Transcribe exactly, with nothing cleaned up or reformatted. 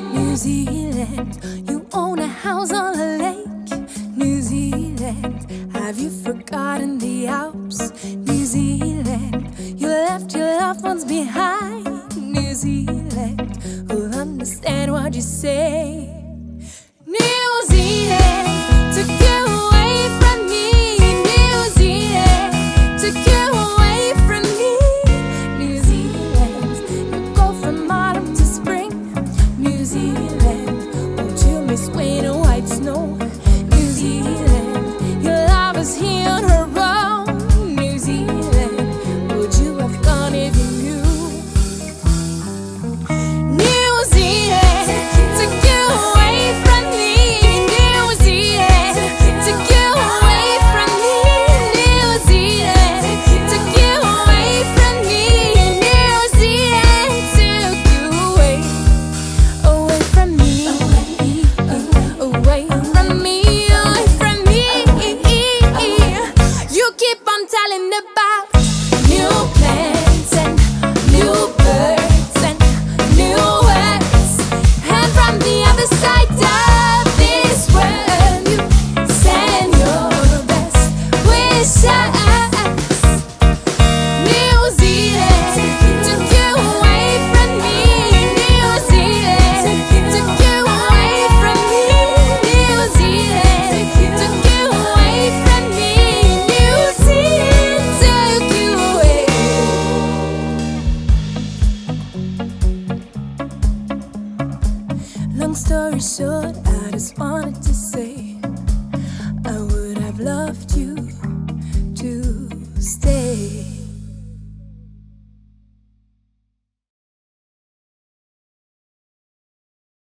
New Zealand, you own a house on a lake. New Zealand, have you forgotten the Alps? New Zealand, you left your loved ones behind. New Zealand, who'll understand what you say? New Zealand took you away from me. New Zealand took you away from me. New Zealand, you go from autumn to spring. New Zealand, won't you miss winter white snow? New Zealand, your love is here on her own. New Zealand, would you have gone if you knew? New Zealand took you away from me. New Zealand took you away from me. New Zealand took you away from me. New Zealand took you away, away from me, away from me, away from me. You keep on telling about new plans and new birds and new words, and from the other side of this world, you send your best wishes. New Zealand took you away from me. New Zealand took you away from me. New Zealand took you away from me. New Zealand took you away. Long story short, I just want